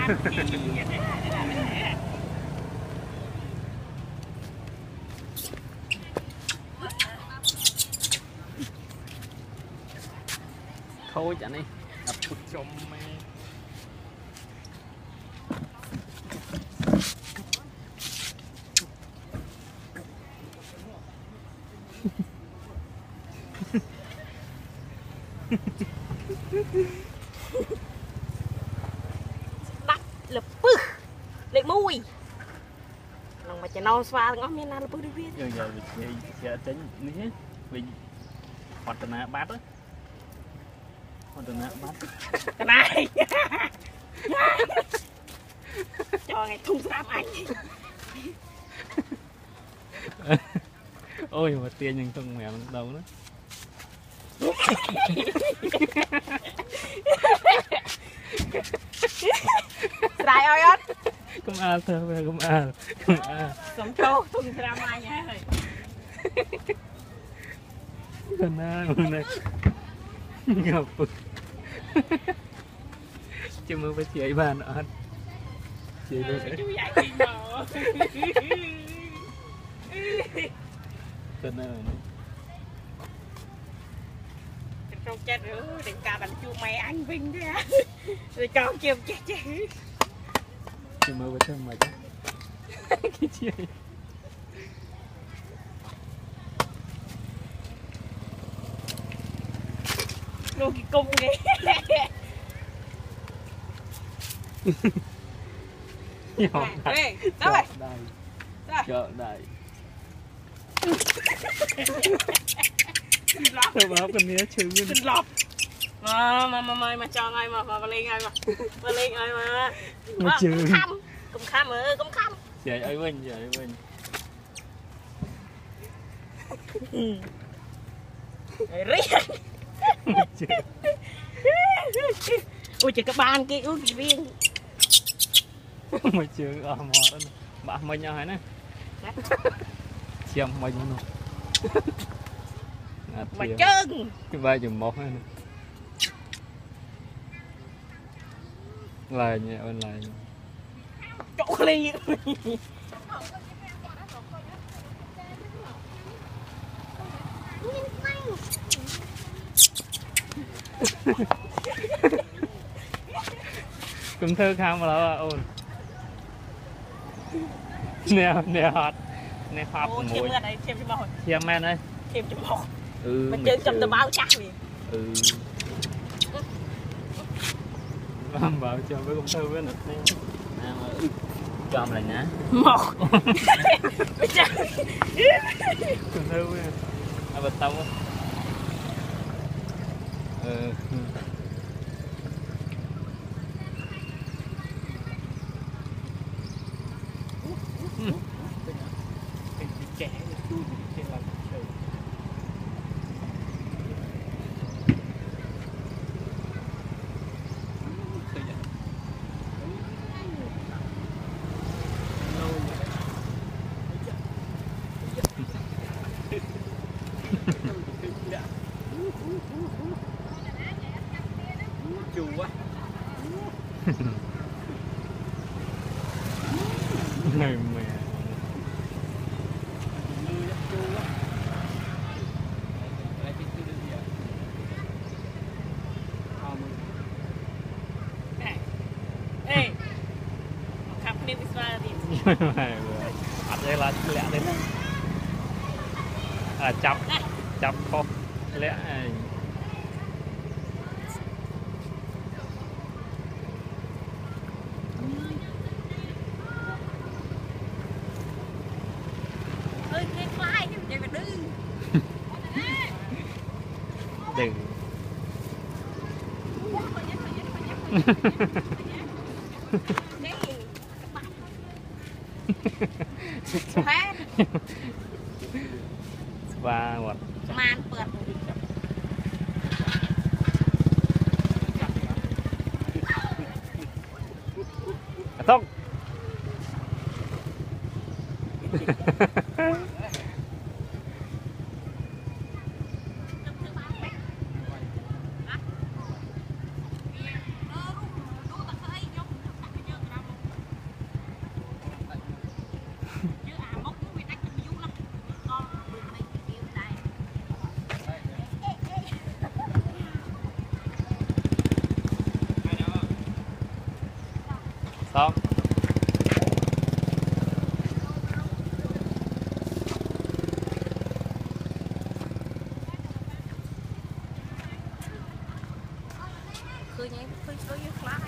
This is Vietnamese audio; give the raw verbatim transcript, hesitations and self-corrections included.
thôi chả này đập cút chôm mẹ đắt lập bự lệ mùi lòng mà chả non xoa ngó miền nào lập bự đi viết giờ giờ giờ tính ní vì hoạt động bát á hoạt động bát cái này cho ngày thùng sáp anh ôi mà tiền nhưng không mẹ đâu nữa Sai ơi anh cũng à thưa về cũng à cũng à sống trâu thùng sáp anh nhá rồi con à này ngập chứ mơ với chị ấy bàn ăn chị ấy chú dạy chị nhỏ con à trong chết rồi đừng cả bạn chú mày anh Vinh thế à rồi cho chiều chết chứ chứ mơ với thơm mày cái chị ấy luôn cái cung đi nhỏ đây rồi chợ đại thơm áo con nhé chứ kinh lọp mà mà mà mà mà cho ngay mà mà lên ngay mà mà lên ngay mà mà chứ khăm cũng khăm ơi cũng khăm chạy ấy bên chạy ấy bên ôi trời các bạn kia ui cái viên mà chứ ở mò đó bạn mình nhau hả nè xem mình luôn mà chân cái vai chùm một này lại nhẹ bên lại chỗ ly cũng thơ khám mà đó ôn nè nè hot nè hot mũi thêm cái này thêm cho mồi thêm men đây thêm cho mồi ừ mình chơi trong tờ báo chắc gì ừ bảo cho với công thư với nịch nè chom lại nè một công thư với à bật tông ừ trẻ trên lòng trời chù quá này mẹ ê khắp đi Israel đi ăn đây là lẹ đấy à chắp chắp không lẽ ơi cái fly chứ vậy mà đừng đừng và một màn ปิด không khơi nhé khơi khơi khơi